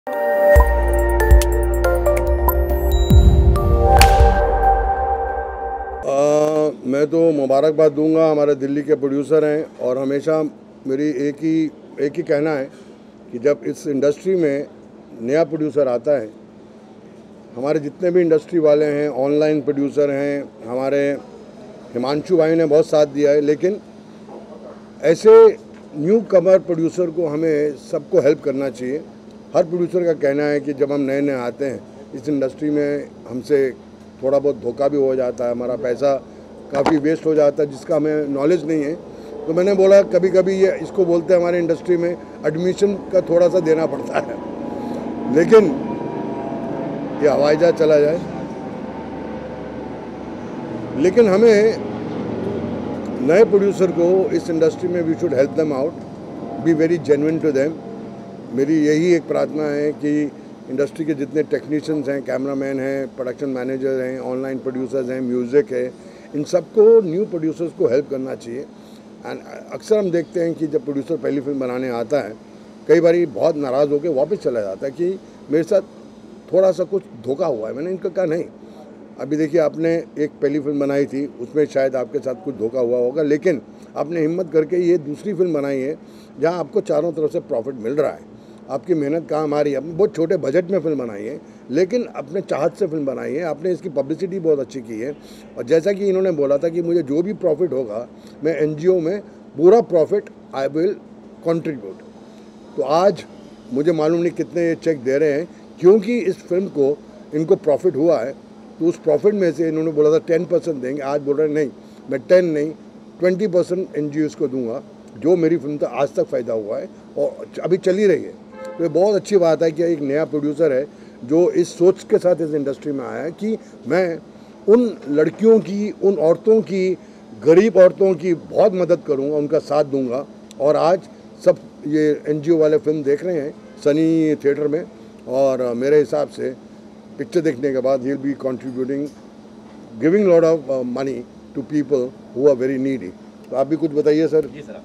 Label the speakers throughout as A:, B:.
A: मैं तो मुबारकबाद दूंगा, हमारे दिल्ली के प्रोड्यूसर हैं और हमेशा मेरी एक ही कहना है कि जब इस इंडस्ट्री में नया प्रोड्यूसर आता है, हमारे जितने भी इंडस्ट्री वाले हैं, ऑनलाइन प्रोड्यूसर हैं, हमारे हिमांशु भाई ने बहुत साथ दिया है, लेकिन ऐसे न्यू कमर प्रोड्यूसर को हमें सबको हेल्प करना चाहिए। हर प्रोड्यूसर का कहना है कि जब हम नए नए आते हैं इस इंडस्ट्री में, हमसे थोड़ा बहुत धोखा भी हो जाता है, हमारा पैसा काफ़ी वेस्ट हो जाता है जिसका हमें नॉलेज नहीं है। तो मैंने बोला कभी कभी ये इसको बोलते हैं हमारे इंडस्ट्री में एडमिशन का थोड़ा सा देना पड़ता है, लेकिन ये हवाई जहाज चला जाए, लेकिन हमें नए प्रोड्यूसर को इस इंडस्ट्री में we should help them out, be very genuine to them. मेरी यही एक प्रार्थना है कि इंडस्ट्री के जितने टेक्नीशियंस हैं, कैमरामैन हैं, प्रोडक्शन मैनेजर हैं, ऑनलाइन प्रोड्यूसर्स हैं, म्यूज़िक है, इन सबको न्यू प्रोड्यूसर्स को हेल्प करना चाहिए। एंड अक्सर हम देखते हैं कि जब प्रोड्यूसर पहली फिल्म बनाने आता है, कई बार बहुत नाराज़ होकर वापस चला जाता है कि मेरे साथ थोड़ा सा कुछ धोखा हुआ है। मैंने इनका कहा नहीं, अभी देखिए आपने एक पहली फिल्म बनाई थी, उसमें शायद आपके साथ कुछ धोखा हुआ होगा, लेकिन आपने हिम्मत करके ये दूसरी फिल्म बनाई है जहाँ आपको चारों तरफ से प्रॉफिट मिल रहा है, आपकी मेहनत काम आ रही है। आपने बहुत छोटे बजट में फिल्म बनाई है, लेकिन अपने चाहत से फिल्म बनाई है, आपने इसकी पब्लिसिटी बहुत अच्छी की है। और जैसा कि इन्होंने बोला था कि मुझे जो भी प्रॉफिट होगा मैं एनजीओ में पूरा प्रॉफिट आई विल कंट्रीब्यूट। तो आज मुझे मालूम नहीं कितने ये चेक दे रहे हैं, क्योंकि इस फिल्म को इनको प्रॉफिट हुआ है, तो उस प्रॉफिट में से इन्होंने बोला था 10% देंगे, आज बोल रहे हैं नहीं, मैं 10 नहीं 20% एनजीओज़ को दूंगा, जो मेरी फिल्म का आज तक फ़ायदा हुआ है और अभी चली रही है। तो ये बहुत अच्छी बात है कि एक नया प्रोड्यूसर है जो इस सोच के साथ इस इंडस्ट्री में आया है कि मैं उन लड़कियों की, उन औरतों की, गरीब औरतों की बहुत मदद करूंगा, उनका साथ दूंगा। और आज सब ये एनजीओ वाले फिल्म देख रहे हैं सनी थिएटर में, और मेरे हिसाब से पिक्चर देखने के बाद ही will be contributing, giving lot of money to people who are very needy. तो आप भी कुछ बताइए सर।
B: जी सर,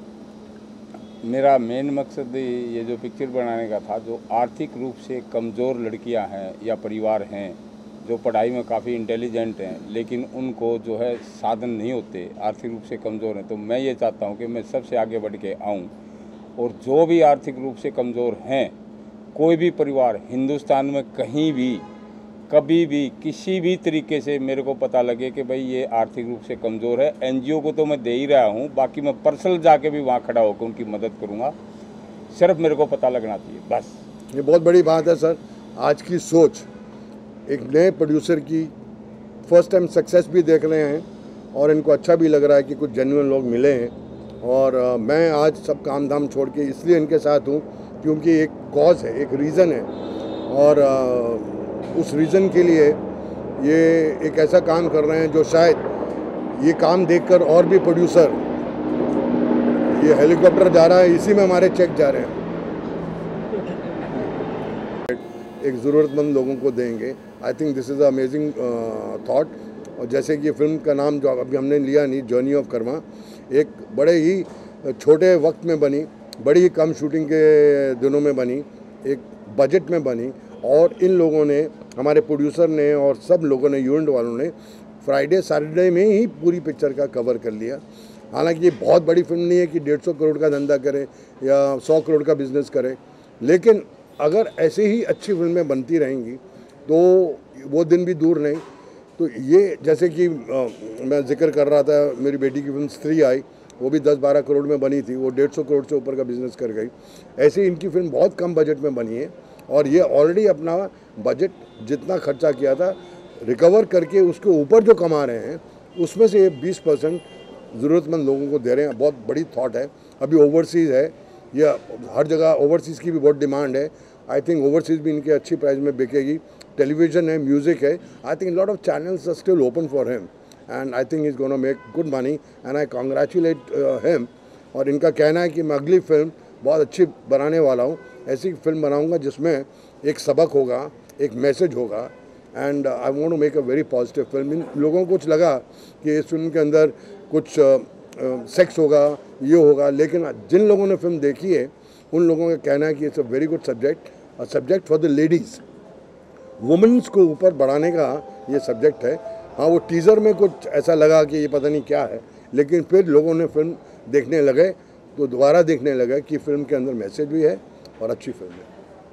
B: मेरा मेन मकसद ये जो पिक्चर बनाने का था, जो आर्थिक रूप से कमज़ोर लड़कियां हैं या परिवार हैं जो पढ़ाई में काफ़ी इंटेलिजेंट हैं, लेकिन उनको जो है साधन नहीं होते, आर्थिक रूप से कमज़ोर हैं, तो मैं ये चाहता हूं कि मैं सबसे आगे बढ़ के आऊं और जो भी आर्थिक रूप से कमज़ोर हैं, कोई भी परिवार हिंदुस्तान में कहीं भी कभी भी किसी भी तरीके से मेरे को पता लगे कि भाई ये आर्थिक रूप से कमज़ोर है, एनजीओ को तो मैं दे ही रहा हूँ, बाकी मैं पर्सनल जाके भी वहाँ खड़ा होकर उनकी मदद करूँगा, सिर्फ मेरे को पता लगना चाहिए बस।
A: ये बहुत बड़ी बात है सर। आज की सोच एक नए प्रोड्यूसर की फर्स्ट टाइम सक्सेस भी देख रहे हैं और इनको अच्छा भी लग रहा है कि कुछ जेन्युइन लोग मिले हैं। और मैं आज सब काम धाम छोड़ के इसलिए इनके साथ हूँ क्योंकि एक कॉज है, एक रीज़न है, और उस रीज़न के लिए ये एक ऐसा काम कर रहे हैं जो शायद ये काम देखकर और भी प्रोड्यूसर, ये हेलीकॉप्टर जा रहा है, इसी में हमारे चेक जा रहे हैं, एक ज़रूरतमंद लोगों को देंगे। I think this is amazing thought. और जैसे कि फिल्म का नाम जो अभी हमने लिया नहीं, जर्नी ऑफ कर्मा, एक बड़े ही छोटे वक्त में बनी, बड़ी ही कम शूटिंग के दिनों में बनी, एक बजट में बनी, और इन लोगों ने, हमारे प्रोड्यूसर ने और सब लोगों ने, यूनिट वालों ने फ्राइडे सैटरडे में ही पूरी पिक्चर का कवर कर लिया। हालांकि ये बहुत बड़ी फिल्म नहीं है कि 150 करोड़ का धंधा करे या 100 करोड़ का बिजनेस करे, लेकिन अगर ऐसे ही अच्छी फिल्में बनती रहेंगी तो वो दिन भी दूर नहीं। तो ये जैसे कि मैं जिक्र कर रहा था, मेरी बेटी की फिल्म स्त्री आई, वो भी 10-12 करोड़ में बनी थी, वो 150 करोड़ से ऊपर का बिजनेस कर गई। ऐसे इनकी फिल्म बहुत कम बजट में बनी है और ये ऑलरेडी अपना बजट जितना खर्चा किया था रिकवर करके उसके ऊपर जो कमा रहे हैं, उसमें से 20% ज़रूरतमंद लोगों को दे रहे हैं। बहुत बड़ी थॉट है। अभी ओवरसीज़ है, ये हर जगह ओवरसीज़ की भी बहुत डिमांड है। आई थिंक ओवरसीज़ भी इनके अच्छी प्राइस में बिकेगी। टेलीविज़न है, म्यूज़िक है, I think lot of channels are still open for him and I think is gonna make good money and I congratulate him. और इनका कहना है कि मैं अगली फिल्म बहुत अच्छी बनाने वाला हूँ, ऐसी फिल्म बनाऊँगा जिसमें एक सबक होगा, एक मैसेज होगा, and I want to make a very positive film. इन लोगों को कुछ लगा कि इस फिल्म के अंदर कुछ सेक्स होगा, ये होगा, लेकिन जिन लोगों ने फिल्म देखी है उन लोगों का कहना है कि it's a very good subject subject for the ladies, womens को ऊपर बढ़ाने का ये सब्जेक्ट है। हाँ, वो टीज़र में कुछ ऐसा लगा कि ये पता नहीं क्या है, लेकिन फिर लोगों ने फिल्म देखने लगे तो दोबारा देखने लगे कि फिल्म के अंदर मैसेज भी है और अच्छी फिल्म है।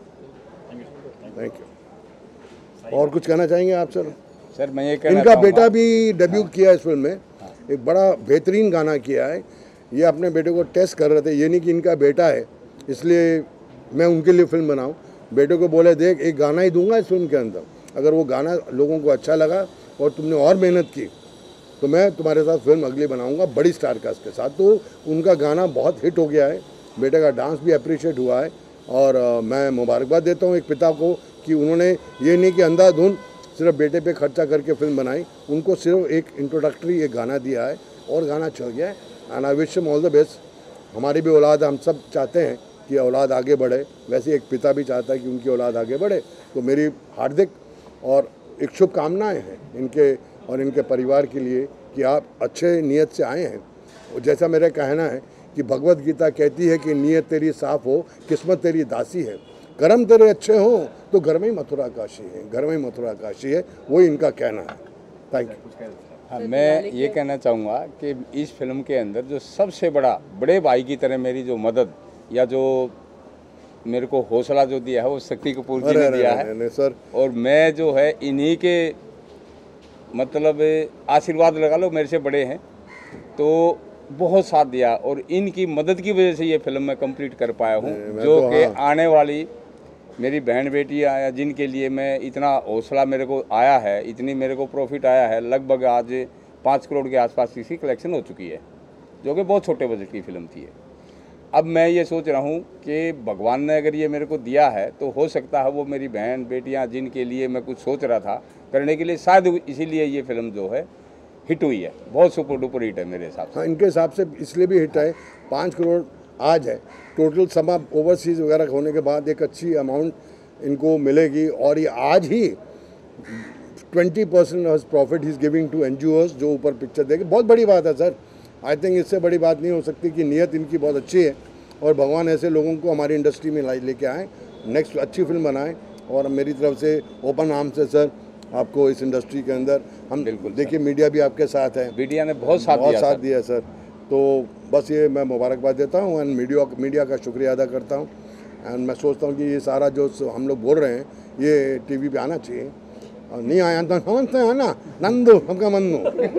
A: Thank you. और कुछ कहना चाहेंगे आप सर?
B: सर मैं ये कहना
A: इनका
B: चाहूँगा-
A: बेटा भी डेब्यू किया इस फिल्म में, एक बड़ा बेहतरीन गाना किया है। ये अपने बेटे को टेस्ट कर रहे थे, ये नहीं कि इनका बेटा है इसलिए मैं उनके लिए फिल्म बनाऊं। बेटे को बोले देख एक गाना ही दूंगा इस फिल्म के अंदर, अगर वो गाना लोगों को अच्छा लगा और तुमने और मेहनत की तो मैं तुम्हारे साथ फिल्म अगली बनाऊंगा बड़ी स्टार कास्ट के साथ। तो उनका गाना बहुत हिट हो गया है, बेटे का डांस भी अप्रिशिएट हुआ है और मैं मुबारकबाद देता हूँ एक पिता को कि उन्होंने ये नहीं कि अंधाधुंध सिर्फ बेटे पे खर्चा करके फिल्म बनाई, उनको सिर्फ एक इंट्रोडक्टरी एक गाना दिया है और गाना चल गया है। And I wish him all the best. हमारी भी औलाद, हम सब चाहते हैं कि औलाद आगे बढ़े, वैसे एक पिता भी चाहता है कि उनकी औलाद आगे बढ़े। तो मेरी हार्दिक और एक शुभकामनाएँ हैं इनके और इनके परिवार के लिए कि आप अच्छे नीयत से आए हैं। और जैसा मेरा कहना है कि भगवत गीता कहती है कि नीयत तेरी साफ़ हो, किस्मत तेरी दासी है, कर्म तेरे अच्छे हो तो घर में ही मथुरा काशी है, घर में ही मथुरा काशी है, वही इनका कहना है। Thank you.
B: हाँ, मैं ये कहना चाहूँगा कि इस फिल्म के अंदर जो सबसे बड़े भाई की तरह मेरी जो मदद या जो मेरे को हौसला जो दिया है वो शक्ति कपूर जी ने दिया है
A: सर।
B: और मैं जो है इन्हीं के मतलब आशीर्वाद लगा लो, मेरे से बड़े हैं तो बहुत साथ दिया और इनकी मदद की वजह से ये फिल्म मैं कंप्लीट कर पाया हूँ। जो कि आने वाली मेरी बहन बेटियाँ या जिनके लिए मैं इतना हौसला मेरे को आया है, इतनी मेरे को प्रॉफिट आया है, लगभग आज 5 करोड़ के आसपास इसकी कलेक्शन हो चुकी है, जो कि बहुत छोटे बजट की फिल्म थी। अब मैं ये सोच रहा हूँ कि भगवान ने अगर ये मेरे को दिया है तो हो सकता है वो मेरी बहन बेटियाँ जिनके लिए मैं कुछ सोच रहा था करने के लिए, शायद इसीलिए ये फिल्म जो है हिट हुई है, बहुत सुपर डुपर हिट है मेरे हिसाब से।
A: हाँ, इनके हिसाब से इसलिए भी हिट है, 5 करोड़ आज है टोटल समा ओवरसीज़ वगैरह होने के बाद एक अच्छी अमाउंट इनको मिलेगी और ये आज ही 20% प्रॉफिट ही इज़ गिविंग टू NGOs जो ऊपर पिक्चर देखे। बहुत बड़ी बात है सर, आई थिंक इससे बड़ी बात नहीं हो सकती कि नीयत इनकी बहुत अच्छी है और भगवान ऐसे लोगों को हमारी इंडस्ट्री में लेके आए, नेक्स्ट अच्छी फिल्म बनाएं। और मेरी तरफ से ओपन आर्म से सर आपको इस इंडस्ट्री के अंदर हम
B: बिल्कुल
A: देखिए, मीडिया भी आपके साथ है,
B: मीडिया ने बहुत साथ
A: दिया सर। तो बस ये मैं मुबारकबाद देता हूँ एंड मीडिया का शुक्रिया अदा करता हूँ। एंड मैं सोचता हूँ कि ये सारा जो हम लोग बोल रहे हैं ये टीवी पे आना चाहिए, और नहीं आया तो समझते हैं ना नंदू हमका मन्नू।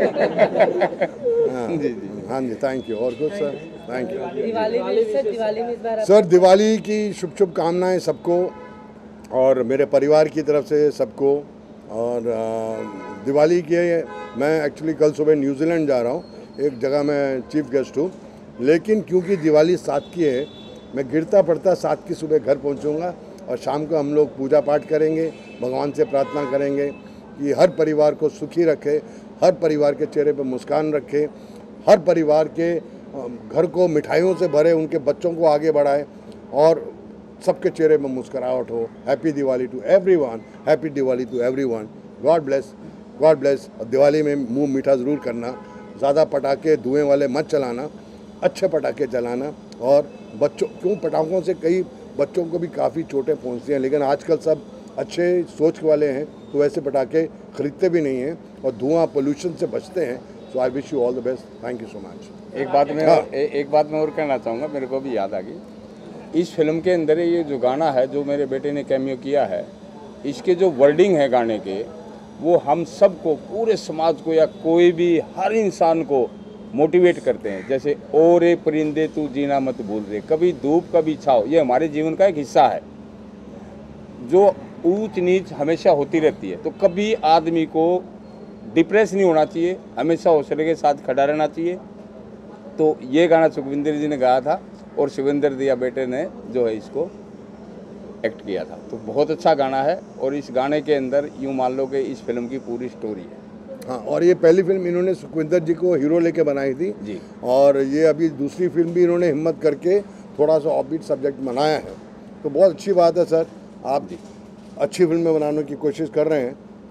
A: हाँ जी, थैंक यू। और कुछ सर? Thank you.
C: दिवाली में इस बार
A: सर दिवाली की शुभकामनाएं सबको और मेरे परिवार की तरफ से सबको। और दिवाली के मैं एक्चुअली कल सुबह न्यूजीलैंड जा रहा हूँ, एक जगह मैं चीफ गेस्ट हूँ, लेकिन क्योंकि दिवाली 7 की है मैं गिरता पड़ता 7 की सुबह घर पहुँचूँगा और शाम को हम लोग पूजा पाठ करेंगे, भगवान से प्रार्थना करेंगे कि हर परिवार को सुखी रखे, हर परिवार के चेहरे पर मुस्कान रखे, हर परिवार के घर को मिठाइयों से भरे, उनके बच्चों को आगे बढ़ाए और सबके चेहरे में मुस्कुराहट हो। Happy Diwali to everyone, happy Diwali to everyone. God bless, God bless. और दिवाली में मुंह मीठा ज़रूर करना, ज़्यादा पटाखे धुएं वाले मत चलाना, अच्छे पटाखे चलाना। और बच्चों, क्यों पटाखों से कई बच्चों को भी काफ़ी चोटें पहुंचती हैं, लेकिन आजकल सब अच्छे सोच वाले हैं तो वैसे पटाखे खरीदते भी नहीं हैं और धुआं पोल्यूशन से बचते हैं। So I wish you all the best, thank you so much.
B: एक बात मैं और कहना चाहूँगा, मेरे को भी याद आ गई। इस फिल्म के अंदर ये जो गाना है जो मेरे बेटे ने कैमियो किया है, इसके जो वर्डिंग है गाने के, वो हम सबको, पूरे समाज को या कोई भी हर इंसान को मोटिवेट करते हैं। जैसे ओ रे परिंदे तू जीना मत भूल रे, कभी धूप कभी छाव, ये हमारे जीवन का एक हिस्सा है। जो ऊंच नीच हमेशा होती रहती है, तो कभी आदमी को डिप्रेस नहीं होना चाहिए, हमेशा हौसले के साथ खड़ा रहना चाहिए। तो ये गाना सुखविंदर जी ने गाया था और शिवेंद्र दिया बेटे ने जो है इसको एक्ट किया था। तो बहुत अच्छा गाना है और इस गाने के अंदर यूँ मान लो कि इस फिल्म की पूरी स्टोरी है।
A: हाँ, और ये पहली फिल्म इन्होंने सुखविंदर जी को हीरो लेके बनाई थी
B: जी,
A: और ये अभी दूसरी फिल्म भी इन्होंने हिम्मत करके थोड़ा सा ऑफबीट सब्जेक्ट बनाया है। तो बहुत अच्छी बात है सर, आप अच्छी फिल्में बनाने की कोशिश कर रहे हैं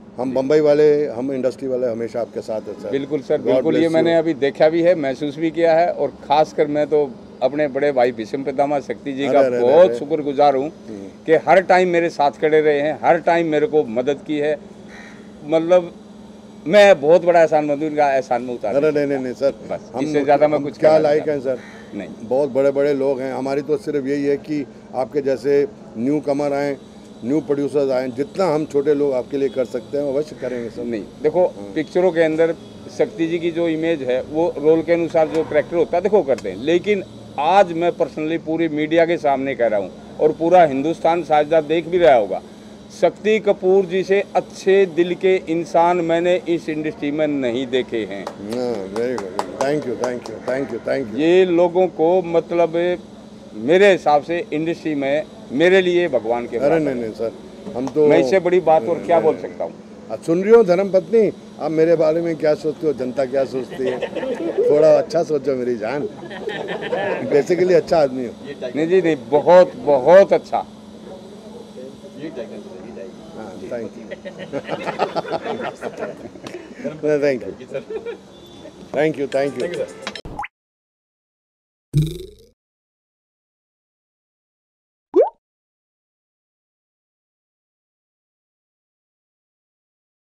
A: हम बम्बई वाले, हम इंडस्ट्री वाले हमेशा आपके साथ हैं सर।
B: बिल्कुल सर,
A: God
B: बिल्कुल। ये
A: bless
B: मैंने
A: you।
B: अभी देखा भी है, महसूस भी किया है, और खासकर मैं तो अपने बड़े भाई भीष्म पितामह शक्ति जी का
A: अरे,
B: बहुत शुक्रगुजार हूँ कि हर टाइम मेरे साथ खड़े रहे हैं, हर टाइम मेरे को मदद की है। मतलब मैं बहुत बड़ा एहसानमंद हूँ, इनका एहसान में उतार
A: अरे नहीं सर,
B: बस,
A: हम
B: इससे ज़्यादा मैं
A: हम
B: कुछ
A: क्या
B: कहना
A: लायक
B: नहीं
A: हैं सर।
B: नहीं।
A: बहुत बड़े बड़े लोग हैं, हमारी तो सिर्फ यही है कि आपके जैसे न्यू कमर आएँ, न्यू प्रोड्यूसर्स आएँ, जितना हम छोटे लोग आपके लिए कर सकते हैं अवश्य करेंगे सर।
B: नहीं, देखो पिक्चरों के अंदर शक्ति जी की जो इमेज है वो रोल के अनुसार जो करैक्टर होता है देखो करते हैं, लेकिन आज मैं पर्सनली पूरी मीडिया के सामने कह रहा हूँ और पूरा हिंदुस्तान साझेदार देख भी रहा होगा, शक्ति कपूर जी से अच्छे दिल के इंसान मैंने इस इंडस्ट्री में नहीं देखे हैं।
A: Very good, thank you thank you thank you thank you.
B: ये लोगों को मतलब मेरे हिसाब से इंडस्ट्री में मेरे लिए भगवान के
A: अरे
B: बराबर
A: नहीं सर, हम तो
B: मैं इससे बड़ी बात और क्या बोल सकता हूँ।
A: आप सुन रही हो धर्मपत्नी, आप मेरे बारे में क्या सोचते हो, जनता क्या सोचती है, थोड़ा अच्छा सोचो मेरी जान। बेसिकली अच्छा आदमी हो।
B: नहीं जी नहीं, बहुत बहुत अच्छा।
A: हाँ thank you thank you thank you.